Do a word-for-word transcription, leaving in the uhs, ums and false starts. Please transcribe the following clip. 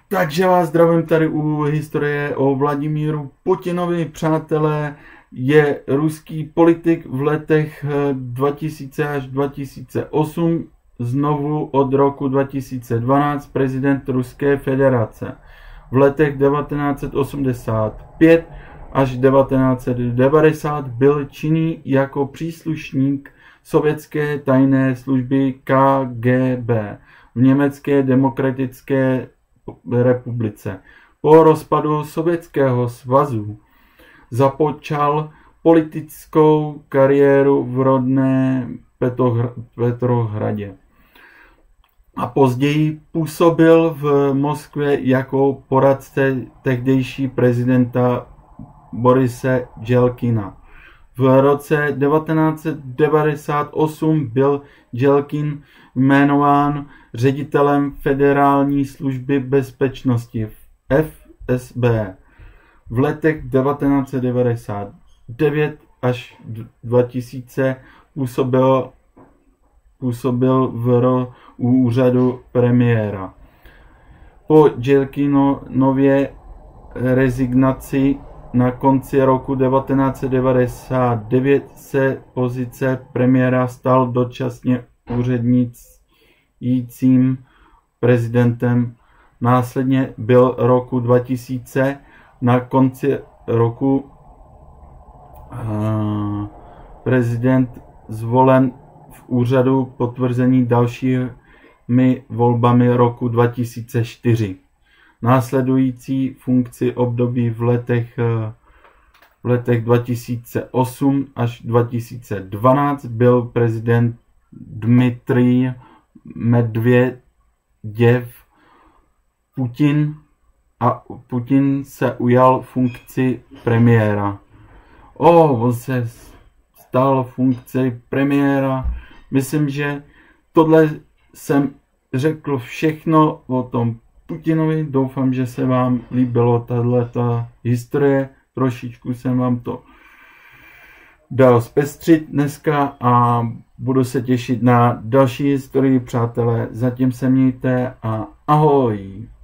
Takže vás zdravím tady u historie o Vladimíru Putinovi. Přátelé, je ruský politik v letech dva tisíce až dva tisíce osm, znovu od roku dva tisíce dvanáct prezident Ruské federace. V letech devatenáct set osmdesát pět až devatenáct set devadesát byl činný jako příslušník sovětské tajné služby K G B v Německé demokratické republice. Po rozpadu Sovětského svazu započal politickou kariéru v rodné Petrohradě a později působil v Moskvě jako poradce tehdejší prezidenta Borise Jelcina. V roce devatenáct set devadesát osm byl Jelcin jmenován ředitelem Federální služby bezpečnosti F S B. V letech devatenáct set devadesát devět až dva tisíce působil, působil v ro, u úřadu premiéra. Po Jelcinově rezignaci na konci roku devatenáct set devadesát devět se pozice premiéra stal dočasně úřednícím prezidentem. Následně byl roku dva tisíce na konci roku uh, prezident zvolen v úřadu potvrzení dalšími volbami roku dva tisíce čtyři. Následující funkci období v letech, v letech dva tisíce osm až dva tisíce dvanáct byl prezident Dmitrij Medvěděv Putin a Putin se ujal funkci premiéra. O, on se stal funkci premiéra. Myslím, že tohle jsem řekl všechno o tom Putinovi. Doufám, že se vám líbilo tato historie. Trošičku jsem vám to dal zpestřit dneska a budu se těšit na další historii, přátelé. Zatím se mějte a ahoj.